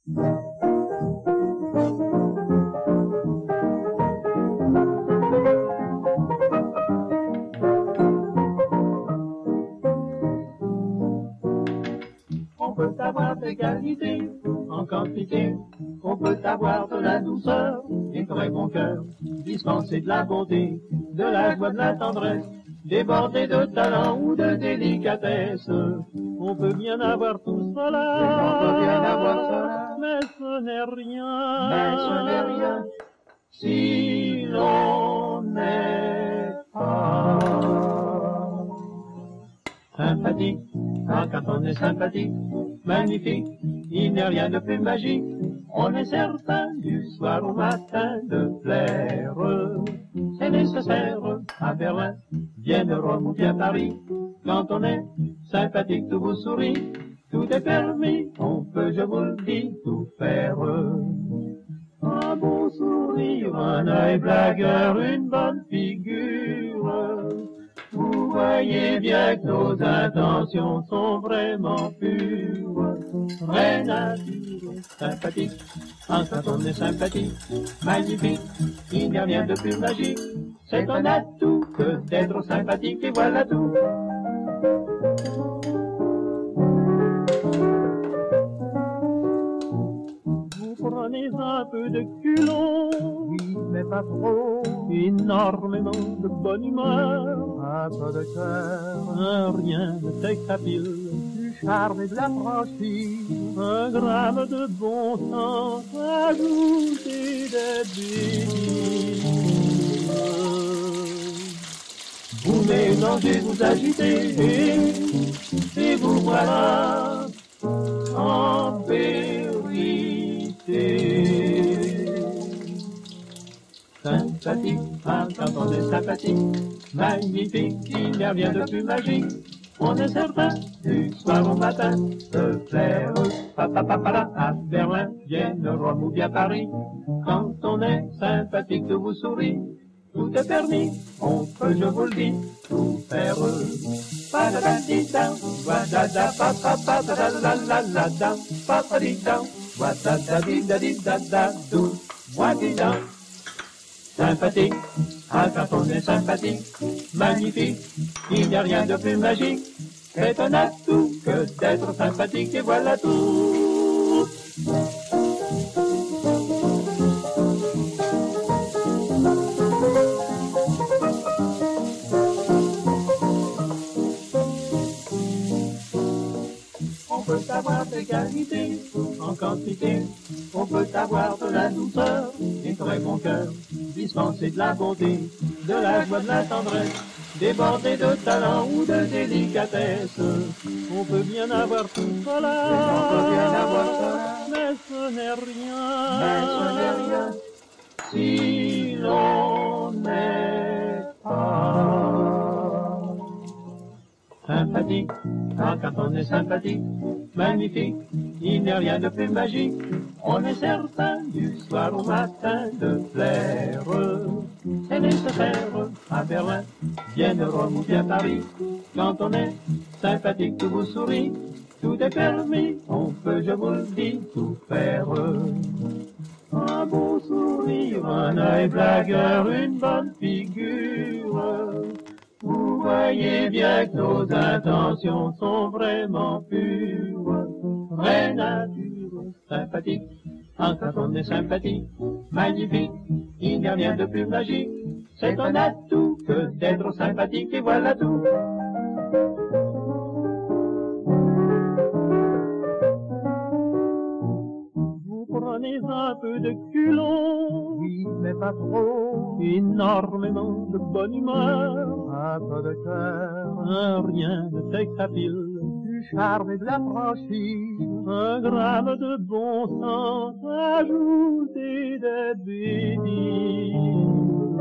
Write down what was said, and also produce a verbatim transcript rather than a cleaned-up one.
On peut avoir des qualités en quantité, on peut avoir de la douceur et très bon cœur, dispenser de la bonté, de la joie, de la tendresse, déborder de talent ou de délicatesse. On peut bien avoir tout cela, on peut bien avoir cela, mais ce n'est rien, mais ce n'est rien, si l'on n'est pas sympathique. Ah, quand on est sympathique, magnifique, il n'y a rien de plus magique. On est certain du soir au matin de plaire. C'est nécessaire à Berlin, Vienne, Rome ou bien Paris. Quand on est sympathique, tout vous sourit, tout est permis, on peut, je vous le dis, tout faire. Un beau sourire, un œil blagueur, une bonne figure. Vous voyez bien que nos intentions sont vraiment pures. Vraie nature, sympathique, en quand on est sympathique, magnifique, il n'y a rien de plus magique. C'est un atout que d'être sympathique et voilà tout. Prenez un peu de culot, oui, mais pas trop, énormément de bonne humeur, un peu de cœur, un rien de sexapile, du charme et de la franchise, un gramme de bon sens, ajouter des bêtises. Vous mélangez, vous agitez, et, et vous voilà en sympathique, ah, quand on est sympathique, magnifique, il n'y a rien de plus magique. On est certain, du soir au matin, de plaire, papapapala, à Berlin, Vienne, Rome ou bien Paris. Quand on est sympathique, tout vous sourit, tout est permis, on peut, je vous le dis, tout faire. Padadadida, wadada, papapadalalala, papadida, wadadadidadidada, dou, wadida. Sympathique, ah quand on est sympathique, magnifique, il n'y a rien de plus magique. C'est un atout que d'être sympathique et voilà tout. On peut avoir des qualités en quantité, on peut avoir de la douceur et très bon cœur, dispenser de la bonté, de la joie, de la tendresse, déborder de talent ou de délicatesse. On peut bien avoir tout cela, on peut bien avoir cela, mais ce n'est rien, mais ce n'est rien, si l'on n'est pas sympathique. Ah, quand on est sympathique, magnifique, il n'y a rien de plus magique. On est certain du soir au matin de plaire. C'est nécessaire à Berlin, Vienne, Rome ou bien Paris. Quand on est sympathique, tout vous sourit, tout est permis, on peut, je vous le dis, tout faire. Un beau sourire, un œil blagueur, une bonne figure. Vous voyez bien que nos intentions sont vraiment pures. Vraie nature, sympathique, en quand on est sympathique, magnifique, il n'y a rien de plus magique. C'est un atout que d'être sympathique et voilà tout. Vous prenez un peu de culot, oui, mais pas trop, énormément de bonne humeur, un peu de cœur, un rien de sexapile, du charme et de la franchise, un gramme de bon sens, ajouter des bêtises.